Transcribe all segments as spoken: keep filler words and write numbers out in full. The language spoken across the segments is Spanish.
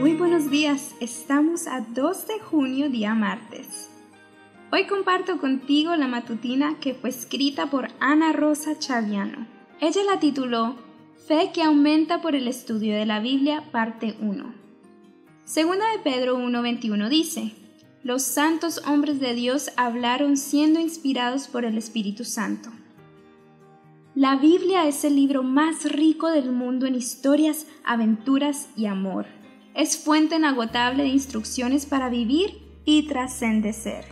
Muy buenos días, estamos a dos de junio, día martes. Hoy comparto contigo la matutina que fue escrita por Ana Rosa Chaviano. Ella la tituló Fe que aumenta por el estudio de la Biblia, parte uno. Segunda de Pedro uno veintiuno dice: Los santos hombres de Dios hablaron siendo inspirados por el Espíritu Santo. La Biblia es el libro más rico del mundo en historias, aventuras y amor. Es fuente inagotable de instrucciones para vivir y trascendecer.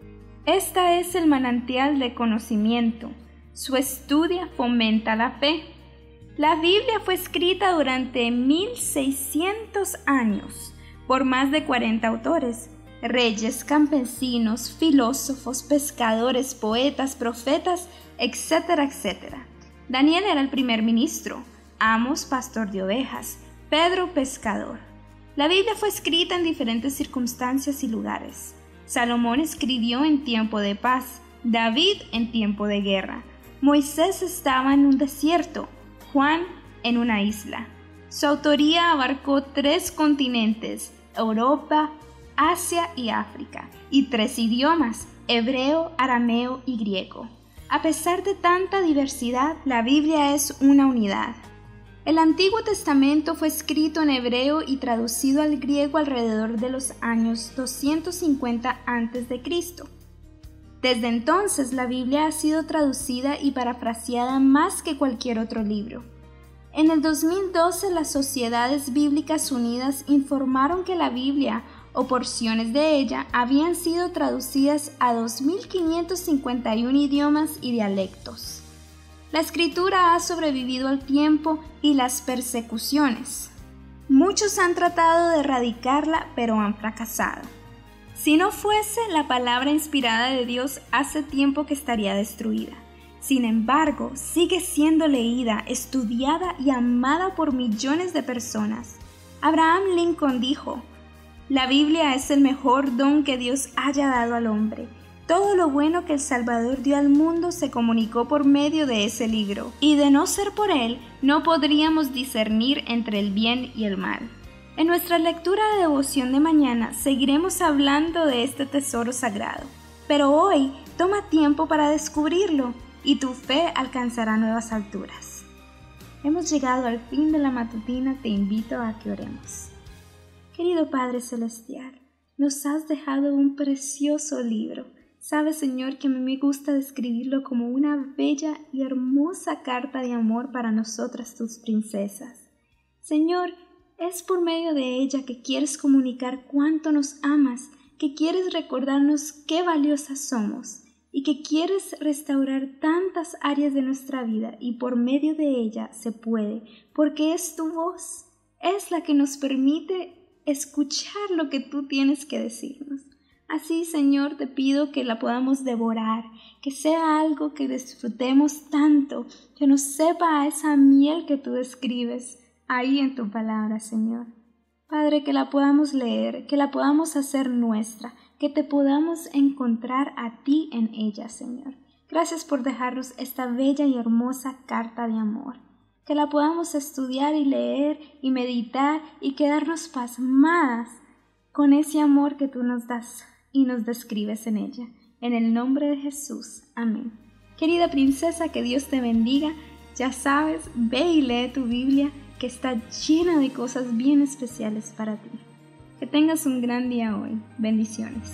Esta es el manantial de conocimiento. Su estudio fomenta la fe. La Biblia fue escrita durante mil seiscientos años por más de cuarenta autores, reyes, campesinos, filósofos, pescadores, poetas, profetas, etcétera, etcétera. Daniel era el primer ministro, Amos, pastor de ovejas, Pedro, pescador. La Biblia fue escrita en diferentes circunstancias y lugares. Salomón escribió en tiempo de paz, David en tiempo de guerra, Moisés estaba en un desierto, Juan en una isla. Su autoría abarcó tres continentes, Europa, Asia y África, y tres idiomas, hebreo, arameo y griego. A pesar de tanta diversidad, la Biblia es una unidad. El Antiguo Testamento fue escrito en hebreo y traducido al griego alrededor de los años doscientos cincuenta antes de Cristo. Desde entonces, la Biblia ha sido traducida y parafraseada más que cualquier otro libro. En el dos mil doce, las Sociedades Bíblicas Unidas informaron que la Biblia o porciones de ella habían sido traducidas a dos mil quinientos cincuenta y uno idiomas y dialectos. La escritura ha sobrevivido al tiempo y las persecuciones. Muchos han tratado de erradicarla, pero han fracasado. Si no fuese la palabra inspirada de Dios, hace tiempo que estaría destruida. Sin embargo, sigue siendo leída, estudiada y amada por millones de personas. Abraham Lincoln dijo: La Biblia es el mejor don que Dios haya dado al hombre. Todo lo bueno que el Salvador dio al mundo se comunicó por medio de ese libro, y de no ser por él, no podríamos discernir entre el bien y el mal. En nuestra lectura de devoción de mañana seguiremos hablando de este tesoro sagrado, pero hoy toma tiempo para descubrirlo, y tu fe alcanzará nuevas alturas. Hemos llegado al fin de la matutina, te invito a que oremos. Querido Padre Celestial, nos has dejado un precioso libro. Sabes, Señor, que a mí me gusta describirlo como una bella y hermosa carta de amor para nosotras, tus princesas. Señor, es por medio de ella que quieres comunicar cuánto nos amas, que quieres recordarnos qué valiosas somos y que quieres restaurar tantas áreas de nuestra vida, y por medio de ella se puede, porque es tu voz, es la que nos permite escuchar lo que tú tienes que decirnos. Así, Señor, te pido que la podamos devorar, que sea algo que disfrutemos tanto, que nos sepa a esa miel que tú describes ahí en tu palabra, Señor. Padre, que la podamos leer, que la podamos hacer nuestra, que te podamos encontrar a ti en ella, Señor. Gracias por dejarnos esta bella y hermosa carta de amor. Que la podamos estudiar y leer y meditar y quedarnos pasmadas con ese amor que tú nos das y nos describes en ella. En el nombre de Jesús. Amén. Querida princesa, que Dios te bendiga. Ya sabes, ve y lee tu Biblia, que está llena de cosas bien especiales para ti. Que tengas un gran día hoy. Bendiciones.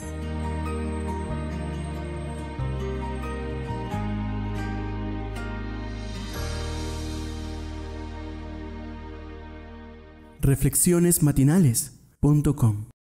reflexiones matinales punto com